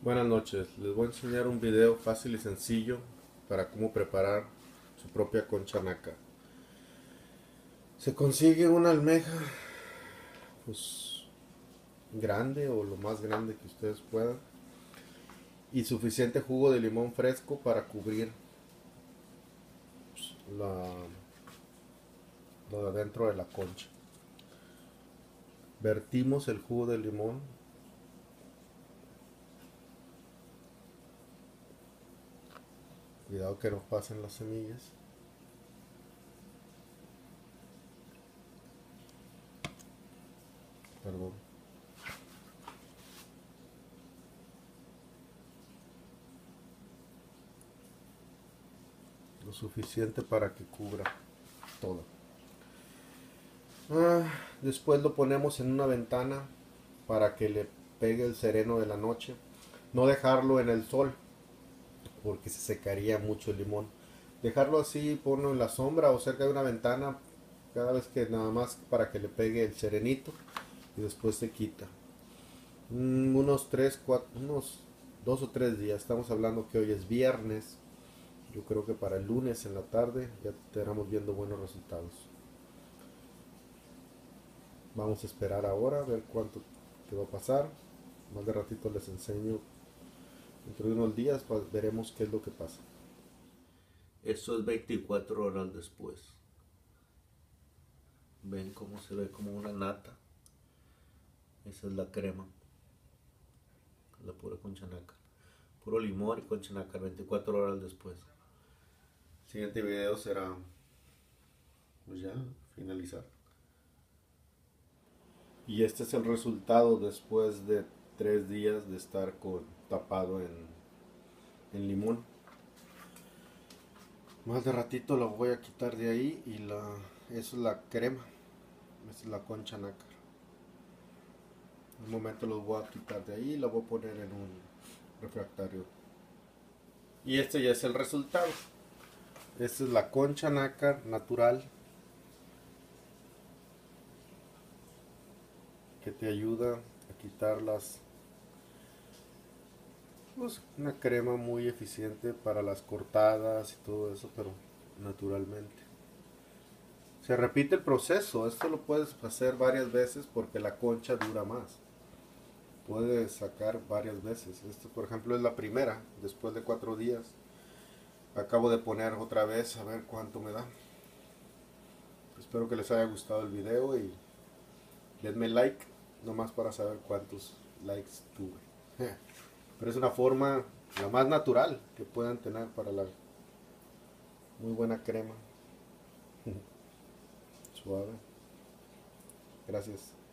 Buenas noches, les voy a enseñar un video fácil y sencillo para cómo preparar su propia concha naca. Se consigue una almeja pues grande o lo más grande que ustedes puedan y suficiente jugo de limón fresco para cubrir pues, lo de adentro de la concha. Vertimos el jugo de limón. Cuidado que no pasen las semillas. Perdón. Lo suficiente para que cubra todo. Después lo ponemos en una ventana para que le pegue el sereno de la noche. No dejarlo en el sol porque se secaría mucho el limón. Dejarlo así, ponlo en la sombra o cerca de una ventana cada vez que nada más para que le pegue el serenito y después se quita. Unos 3, 4, unos 2 o 3 días. Estamos hablando que hoy es viernes. Yo creo que para el lunes en la tarde ya estaremos viendo buenos resultados. Vamos a esperar ahora a ver cuánto te va a pasar. Más de ratito les enseño. Dentro de unos días pues, veremos qué es lo que pasa. Esto es 24 horas después. Ven cómo se ve como una nata. Esa es la crema. La pura concha nácar. Puro limón y concha nácar 24 horas después. El siguiente video será pues ya finalizar. Y este es el resultado después de 3 días de estar tapado en limón. Más de ratito lo voy a quitar de ahí y eso es la crema. Esa es la concha nácar. En un momento lo voy a quitar de ahí y lo voy a poner en un refractario. Y este ya es el resultado. Esta es la concha nácar natural que te ayuda a quitar pues, una crema muy eficiente para las cortadas y todo eso, pero naturalmente. Se repite el proceso, esto lo puedes hacer varias veces porque la concha dura más. Puedes sacar varias veces. Esto por ejemplo es la primera, después de 4 días. Acabo de poner otra vez a ver cuánto me da. Espero que les haya gustado el video y denme like, nomás para saber cuántos likes tuve. Pero es una forma la más natural que puedan tener para la muy buena crema. Suave. Gracias.